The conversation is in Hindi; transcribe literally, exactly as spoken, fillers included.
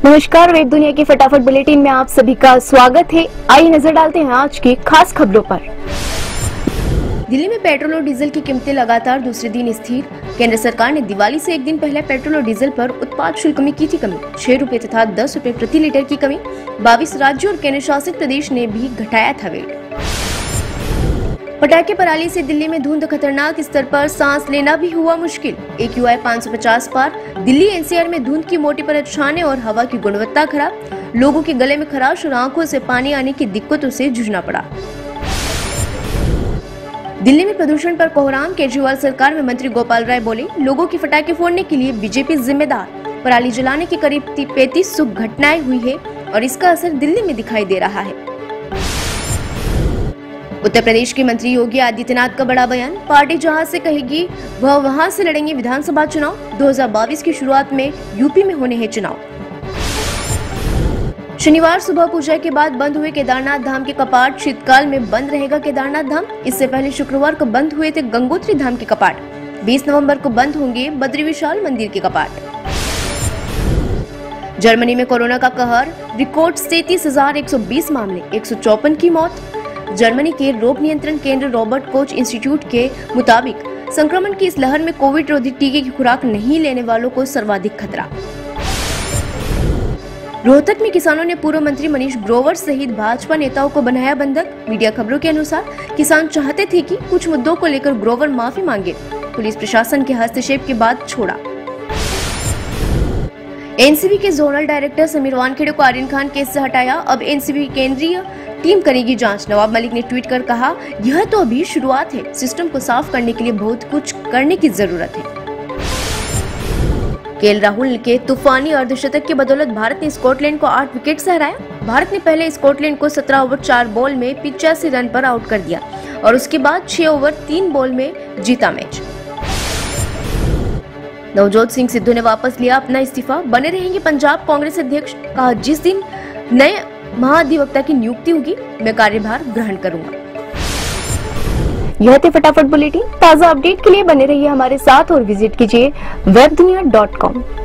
नमस्कार, वेब दुनिया की फटाफट बुलेटिन में आप सभी का स्वागत है। आइए नजर डालते हैं आज की खास खबरों पर। दिल्ली में पेट्रोल और डीजल की कीमतें लगातार दूसरे दिन स्थिर। केंद्र सरकार ने दिवाली से एक दिन पहले पेट्रोल और डीजल पर उत्पाद शुल्क में की थी कमी। छह रुपए तथा दस रुपए प्रति लीटर की कमी। बाईस राज्यों और केंद्र शासित प्रदेश ने भी घटाया था वेट। पटाखे पराली से दिल्ली में धुंध खतरनाक स्तर पर, सांस लेना भी हुआ मुश्किल। एक्यूआई पाँच सौ पचास पार। दिल्ली एनसीआर में धुंध की मोटी परत छाने और हवा की गुणवत्ता खराब। लोगों के गले में खराश और आंखों से पानी आने की दिक्कतों से जूझना पड़ा। दिल्ली में प्रदूषण पर कोहराम। केजरीवाल सरकार में मंत्री गोपाल राय बोले, लोगों की पटाखे फोड़ने के लिए बीजेपी जिम्मेदार। पराली जलाने की करीब पैंतीस सौ घटनाएं हुई है और इसका असर दिल्ली में दिखाई दे रहा है। उत्तर प्रदेश के मंत्री योगी आदित्यनाथ का बड़ा बयान। पार्टी जहां से कहेगी वह वहां से लड़ेंगे विधानसभा चुनाव। दो हज़ार बाईस की शुरुआत में यूपी में होने हैं चुनाव। शनिवार सुबह पूजा के बाद बंद हुए केदारनाथ धाम के कपाट। शीतकाल में बंद रहेगा केदारनाथ धाम। इससे पहले शुक्रवार को बंद हुए थे गंगोत्री धाम के कपाट। बीस नवंबर को बंद होंगे बद्री विशाल मंदिर के कपाट। जर्मनी में कोरोना का कहर। रिकॉर्ड सैंतीस हजार एक सौ बीस मामले, एक सौ चौपन की मौत। जर्मनी के रोग नियंत्रण केंद्र रॉबर्ट कोच इंस्टीट्यूट के मुताबिक संक्रमण की इस लहर में कोविड रोधी टीके की खुराक नहीं लेने वालों को सर्वाधिक खतरा। रोहतक में किसानों ने पूर्व मंत्री मनीष ग्रोवर सहित भाजपा नेताओं को बनाया बंधक। मीडिया खबरों के अनुसार किसान चाहते थे कि कुछ मुद्दों को लेकर ग्रोवर माफी मांगे। पुलिस प्रशासन के हस्तक्षेप के बाद छोड़ा। एनसीबी के जोनल डायरेक्टर समीर वानखेड़े को आर्यन खान केस से हटाया। अब एनसीबी केंद्रीय टीम करेगी जांच। नवाब मलिक ने ट्वीट कर कहा, यह तो अभी शुरुआत है। सिस्टम को साफ करने के लिए बहुत कुछ करने की जरूरत है। केएल राहुल के तूफानी अर्धशतक की बदौलत भारत ने स्कॉटलैंड को आठ विकेट से हराया। भारत ने पहले स्कॉटलैंड को सत्रह ओवर चार बॉल में पिचासी रन पर आउट कर दिया और उसके बाद छह ओवर तीन बॉल में जीता मैच। नवजोत सिंह सिद्धू ने वापस लिया अपना इस्तीफा। बने रहेंगे पंजाब कांग्रेस अध्यक्ष। कहा, जिस दिन नए महाधिवक्ता की नियुक्ति होगी मैं कार्यभार ग्रहण करूंगा। यह थे फटाफट बुलेटिन। ताज़ा अपडेट के लिए बने रहिए हमारे साथ और विजिट कीजिए वेब दुनिया डॉट कॉम।